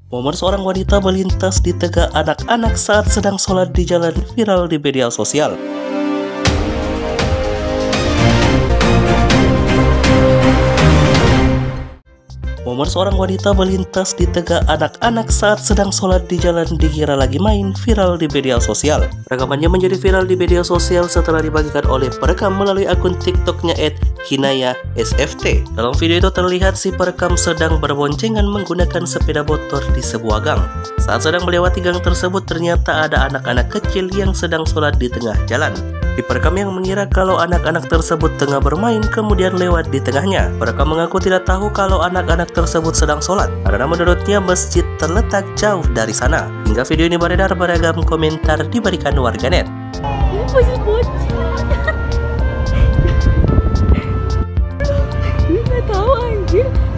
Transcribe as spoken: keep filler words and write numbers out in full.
Momen seorang wanita melintas di tengah anak-anak saat sedang sholat di jalan viral di media sosial. Momen seorang wanita melintas di tengah anak-anak saat sedang sholat di jalan dikira lagi main viral di media sosial. Rekamannya menjadi viral di media sosial setelah dibagikan oleh perekam melalui akun TikToknya et hinaya S F T. Dalam video itu terlihat si perekam sedang berboncengan menggunakan sepeda motor di sebuah gang. Saat sedang melewati gang tersebut ternyata ada anak-anak kecil yang sedang sholat di tengah jalan. Di perekam yang mengira kalau anak-anak tersebut tengah bermain kemudian lewat di tengahnya. Perekam mengaku tidak tahu kalau anak-anak tersebut sedang sholat karena menurutnya masjid terletak jauh dari sana. Hingga video ini beredar, beragam komentar diberikan warganet. Ini masih bocil. Gue gak tahu anjir.